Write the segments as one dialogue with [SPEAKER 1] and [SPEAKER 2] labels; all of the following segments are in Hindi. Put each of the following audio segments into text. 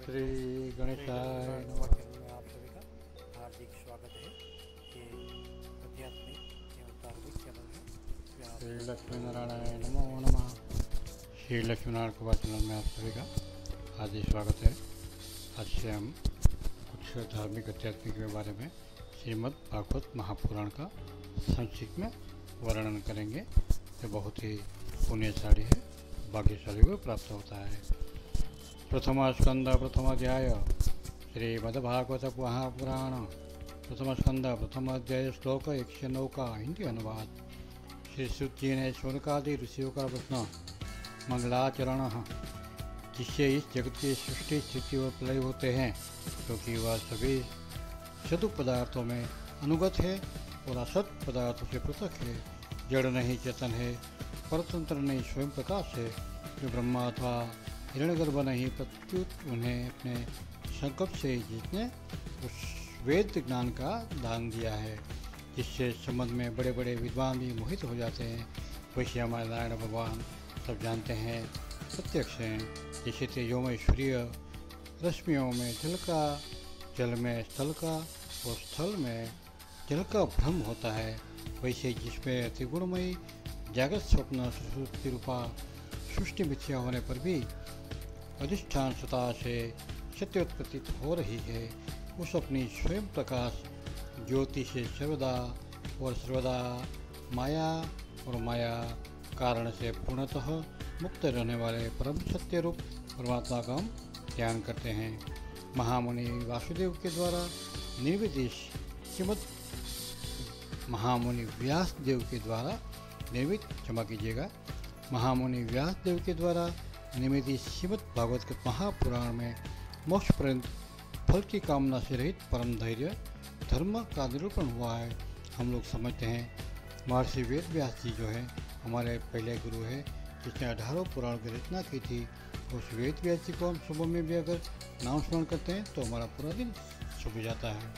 [SPEAKER 1] श्री गणेशाय नमः।
[SPEAKER 2] पाठ्यक्रम में आप सभी का हार्दिक स्वागत है। ये आध्यात्मिक एवं धार्मिक चैनल है इसमें आप
[SPEAKER 1] श्री लक्ष्मी नारायण नमो नमः। श्री लक्ष्मी नारायण कृपा चैनल में आप सभी का हार्दिक स्वागत है। आज से हम कुछ धार्मिक आध्यात्मिक के बारे में श्रीमद् भागवत महापुराण का संक्षिप्त में वर्णन करेंगे। जो बहुत ही पुण्यशाली है, भाग्यशाली को प्राप्त होता है। प्रथम स्कंद प्रथम अध्याय श्रीमद्भागवत महापुराण प्रथम स्कंद प्रथम अध्याय श्लोक 109 का हिंदी अनुवाद। श्री सूत जी ने शौनकादि ऋषियों का प्रश्न मंगलाचरण जिससे इस जगत की सृष्टि स्थिति और प्रलय होते हैं, क्योंकि वह सभी सदुप पदार्थों में अनुगत है और असत पदार्थों से पृथक है। जड़ नहीं चेतन है, परतंत्र नहीं स्वयं प्रकाश है। जो ब्रह्मा अथवा हिरण्यगर्भ नहीं, प्रत्युत उन्हें अपने संकल्प से जिसने उस वेद ज्ञान का दान दिया है, जिससे संबंध में बड़े बड़े विद्वान भी मोहित हो जाते हैं। वैसे हमारे नारायण भगवान सब जानते हैं, प्रत्यक्ष हैं। जैसे तेजोमय सूर्य रश्मियों में जल का, जल में स्थल का और स्थल में जल का भ्रम होता है, वैसे जिसमें त्रिगुणमयी जागत स्वप्न सुषुप्ति रूपा सृष्टि मिथ्या होने पर भी अधिष्ठान सता से सत्योत्पत्ति हो रही है, उस अपनी स्वयं प्रकाश ज्योति से सर्वदा और सर्वदा माया और माया कारण से पूर्णतः मुक्त रहने वाले परम सत्य रूप परमात्मा का हम ध्यान करते हैं। महामुनि वासुदेव के द्वारा निर्मित श्रीमद् महामुनि व्यास देव के द्वारा निर्मित क्षमा कीजिएगा महामुनि व्यास देव के द्वारा निर्मित श्रीमद् भागवत के महापुराण में मोक्ष पर्यंत फल की कामना से रहित परम धैर्य धर्म का निरूपण हुआ है। हम लोग समझते हैं महर्षि वेद व्यास जी जो है हमारे पहले गुरु है, जिसने 18 पुराण की रचना की थी। उस वेद व्यास जी को हम सुबह में भी अगर नाम स्मरण करते हैं तो हमारा पूरा दिन शुभ जाता है।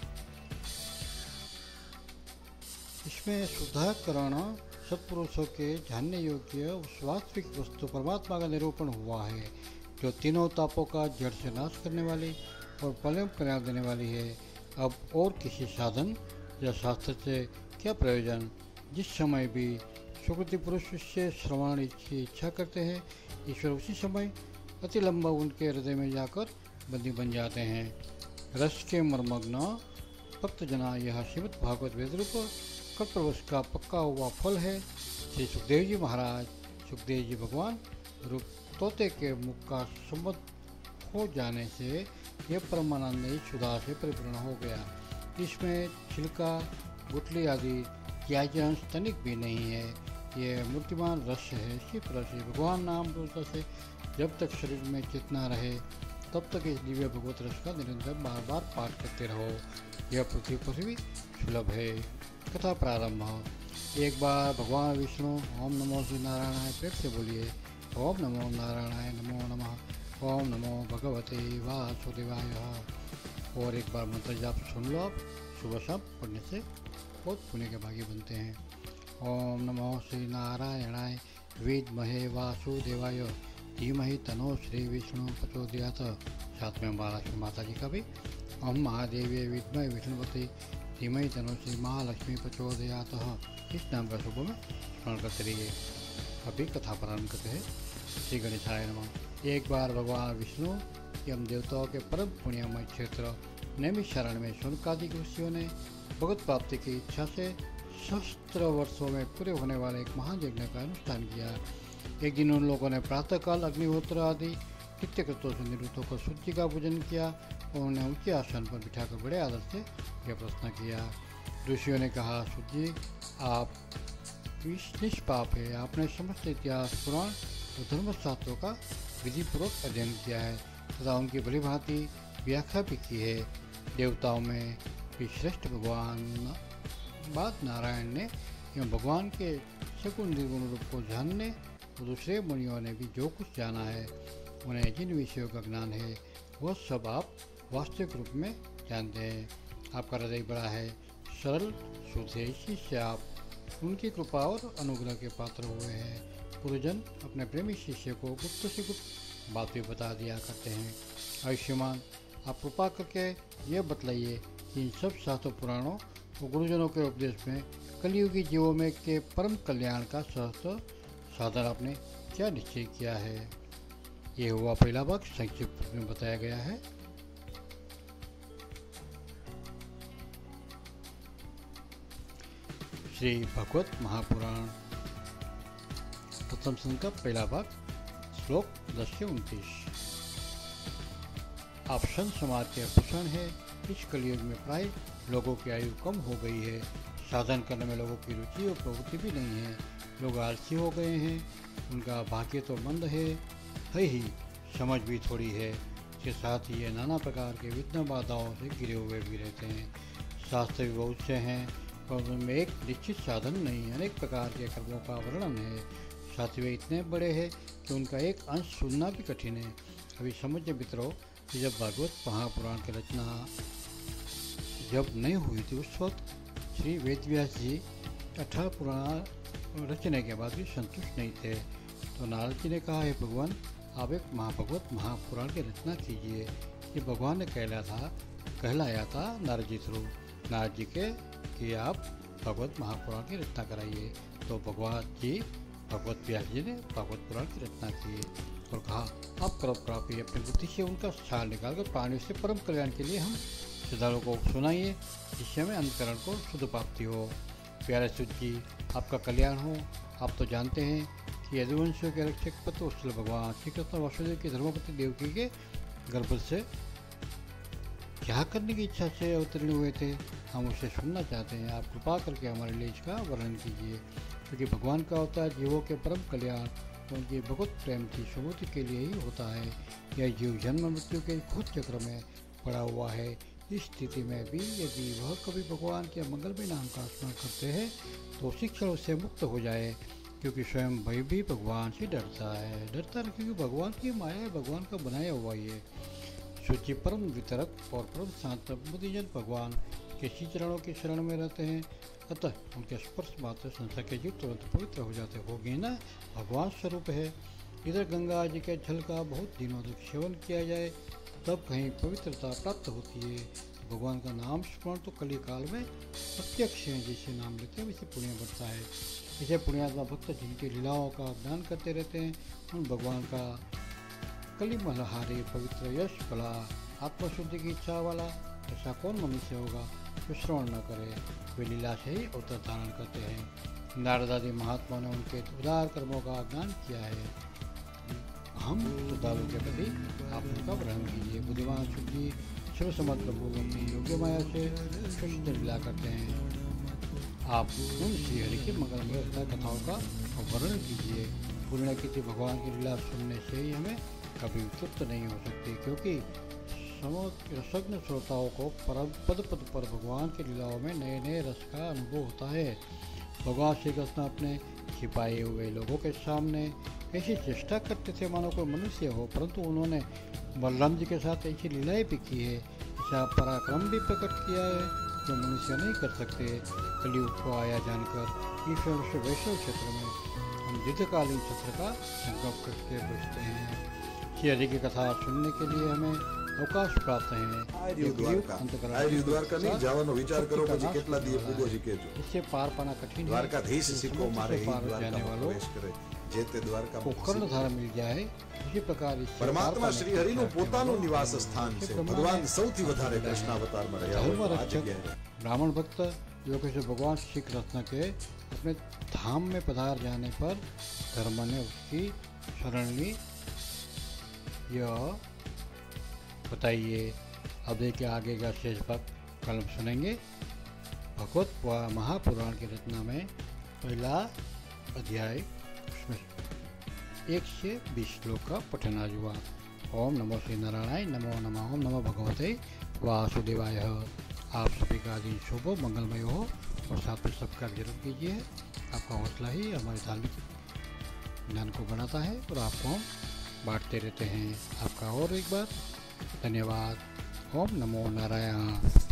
[SPEAKER 1] इसमें शुद्धाकरण सत्पुरुषों के जानने योग्य उस वास्तविक वस्तु परमात्मा का निरूपण हुआ है, जो तीनों तापों का जड़ से नाश करने वाली और प्रलय परिणाम देने वाली है। अब और किसी साधन या शास्त्र से क्या प्रयोजन। जिस समय भी सुकृति पुरुष से श्रवण की इच्छा करते हैं, ईश्वर उसी समय अति लंबा उनके हृदय में जाकर बंदी बन जाते हैं। रस के मर्मग्न भक्त जना यह श्रीमद् भागवत वेद रूप कल्पवृक्ष का पक्का हुआ फल है। श्री सुखदेव जी महाराज, सुखदेव जी भगवान रूप तोते के मुख का संबद्ध हो जाने से यह परमानंद सुधा से परिपूर्ण हो गया। इसमें छिलका गुटली आदि त्याज्यांश तनिक भी नहीं है। यह मूर्तिमान रस है। इसी तरह से भगवान नाम रूप से जब तक शरीर में चेतना रहे तब तक इस दिव्य भगवत रस का निरंतर बार बार पाठ करते रहो। यह पृथ्वी पर भी सुलभ है। कथा प्रारंभ। एक बार भगवान विष्णु ओम नमो श्री नारायणाय प्रेम से बोलिए। ओम नमो नारायणाय नमो नमः। ओम नमो भगवते वासुदेवाय। और एक बार मंत्र जाप सुन लो। आप सुबह शाम पढ़ने से बहुत पुण्य के भागी बनते हैं। ओम नमो श्री नारायणाय विद्महे वासुदेवाय धीमहि तनो श्री विष्णु प्रचोदयात्। साथ में महालक्ष्मी माता जी का भी ओम महादेवी विद्महे विष्णुपति धीमहि तनो श्री महालक्ष्मी प्रचोदयात्। इस नाम का सुबह में स्मरण करते रहिए। अभी कथा प्रारंभ करते हैं। श्री गणेशाय नमः। एक बार भगवान विष्णु एवं देवताओं के परम पुण्यमय क्षेत्र नैमिषारण्य में शौनकादि ऋषियों ने भगवत प्राप्ति की इच्छा से सहस्त्र वर्षों में पूरे होने वाले एक महान यज्ञ का अनुष्ठान किया। एक दिन उन लोगों ने प्रातःकाल अग्निहोत्र आदि नित्य कृत्यों से निवृत्त होकर सूर्य जी का पूजन किया और उन्हें ऊंचे आसन पर बिठाकर बड़े आदर से यह प्रश्न किया। ऋषियों ने कहा, सूर्य जी आप निष्पाप है। आपने समस्त इतिहास पुराण और धर्मशास्त्रों का विधिपूर्वक अध्ययन किया है तथा उनकी भली भांति व्याख्या भी की है। देवताओं में भी श्रेष्ठ भगवान बाद नारायण ने एवं भगवान के सगुण निर्गुण रूप को जानने और दूसरे मुनियों ने भी जो कुछ जाना है, उन्हें जिन विषयों का ज्ञान है वह सब आप वास्तविक रूप में जानते हैं। आपका हृदय बड़ा है, सरल शुद्ध है, इसी से आप उनकी कृपा और अनुग्रह के पात्र हुए हैं। गुरुजन अपने प्रेमी शिष्य को गुप्त से गुप्त बात भी बता दिया करते हैं। आयुष्मान, आप कृपा करके यह बतलाइए कि इन सब शास्त्रों पुराणों और गुरुजनों के उपदेश में कलियुगी जीवों में के परम कल्याण का सहस्त्र साधन आपने क्या निश्चय किया है। ये हुआ पहला भाग, संक्षिप्त में बताया गया है। श्री भगवत महापुराण प्रथम संघ का पहला भाग, श्लोक 10 से 29। आप संत समाज के भूषण है। इस कलयुग में प्राय लोगों की आयु कम हो गई है। साधन करने में लोगों की रुचि और प्रवृत्ति भी नहीं है। लोग आलसी हो गए हैं। उनका भाग्य तो मंद है ही, समझ भी थोड़ी है। इसके साथ ही ये नाना प्रकार के विघ्न बाधाओं से घिरे हुए भी रहते हैं। शास्त्र भी बहुत से हैं, पर उनमें एक निश्चित साधन नहीं। अनेक प्रकार के कर्मों का वर्णन है। साथ ही वे इतने बड़े हैं कि उनका एक अंश सुनना भी कठिन है। अभी समझ मित्रों कि जब भागवत महापुराण की रचना जब नहीं हुई थी, उस वक्त श्री वेदव्यास जी 18 पुराण रचने के बाद भी संतुष्ट नहीं थे। तो नारद जी ने कहा, हे भगवान, आप एक महाभगवत महापुराण की रचना कीजिए। ये भगवान ने कहलाया था नारद जी थ्रू नारद जी के कि आप भगवत महापुराण की रचना कराइए। तो भगवत व्यास जी ने भागवत पुराण की रचना की और कहा, आप कृपया अपनी बुद्धि से उनका सार निकालकर प्राणियों से परम कल्याण के लिए हम श्रद्धालुओं को सुनाइए, जिससे हमें अंतकरण को शुद्ध प्राप्ति हो। प्यारे सूत जी, आपका कल्याण हो। आप तो जानते हैं कि यदुवंशियों के रक्षक पत्र वत्सल भगवान श्री कृष्ण वासुदेव के धर्मपति देवकी के गर्भ से क्या करने की इच्छा से अवतीर्ण हुए थे। हम उसे सुनना चाहते हैं। आप कृपा करके हमारे लिए इसका वर्णन कीजिए, क्योंकि भगवान का अवतार जीवों के परम कल्याण और उनके भगवत प्रेम की सुमति के लिए ही होता है। यह जीव जन्म मृत्यु के खुद चक्र में पड़ा हुआ है। इस स्थिति में भी यदि वह कभी भगवान के मंगलमय नाम का स्मरण करते हैं तो उसी क्षण उससे मुक्त हो जाए, क्योंकि स्वयं वह भी भगवान से डरता है क्योंकि भगवान की माया है, भगवान का बनाया हुआ ये सूची परम वितरक और परम शांत बुद्धिजन भगवान के श्री चरणों के शरण में रहते हैं। अतः उनके स्पर्श मात्र संसार के जीव तुरंत पवित्र हो जाते होगी ना, भगवान स्वरूप है। इधर गंगा जी के जल का बहुत दिनों तक सेवन किया जाए तब कहीं पवित्रता प्राप्त होती है। भगवान का नाम स्मरण तो कली काल में प्रत्यक्ष है। जैसे नाम लेते हैं वैसे पुण्य बढ़ता है। इसे पुण्यात्मा भक्त जिनकी लीलाओं का ज्ञान करते रहते हैं, उन भगवान का कलिमलहारी पवित्र यश कला आत्मशुद्धि की इच्छा वाला ऐसा कौन मनुष्य होगा जो श्रवण न करे। वे लीला से ही अवतार धारण करते हैं। नारद आदि महात्मा ने उनके उदार कर्मों का ज्ञान किया है। हम श्रद्धालु के प्रति आप उनका ग्रहण कीजिए। बुद्धिमान शुद्धि सर्वसमर्थ लोग अपनी योग्य माया से शुद्ध लीला करते हैं। आप उन श्रीहरि की मंगलमय कथाओं का वर्णन कीजिए। पुण्य किसी भगवान की लीला सुनने से ही हमें कभी तृप्त नहीं हो सकती, क्योंकि रसज्ञ श्रोताओं को पद पद पर भगवान की लीलाओं में नए नए रस का अनुभव होता है। भगवान श्री कृष्ण अपने छिपाए हुए लोगों के सामने ऐसी चेष्टा करते थे मानो कोई मनुष्य हो, परंतु उन्होंने बलराम जी के साथ ऐसी लीलाएं भी की है। ऐसा पराक्रम भी प्रकट किया है जो मनुष्य नहीं कर सकते। कलियुग को आया जानकर ईश्वर से वैष्णव क्षेत्र में हम दीर्घकालीन सत्र का संकल्प करके बचते हैं। श्री हरि की कथा सुनने के लिए हमें अवकाश प्राप्त है। इससे पार पाना कठिन है। जाने वालों को कर्णधार मिल जाए, इसी प्रकार
[SPEAKER 3] परमात्मा श्री हरि નું પોતાનું નિવાસ સ્થાન છે। ભગવાન સૌથી વધારે કૃષ્ણાવતારમાં રહ્યા હોય।
[SPEAKER 1] ब्राह्मण भक्त योगेश्वर भगवान श्री कृष्ण के अपने धाम में पधार जाने पर धर्म ने उसकी शरण ली। यह बताइए। अब देखिए आगे का शेष भाग कल हम सुनेंगे। भगवत महापुराण की रचना में पहला अध्याय, उसमें 1 से 20 श्लोक का पठन आज हुआ। ओम नमो श्री नारायण, नमो नमः, ओम नमो भगवते वासुदेवाय। आप सभी का दिन शुभ मंगलमय हो और साथ में सबका जरूर कीजिए। आपका हौसला ही हमारे धार्मिक ज्ञान को बढ़ाता है और आपको हम बांटते रहते हैं। आपका और एक बार धन्यवाद। ओम नमो नारायण।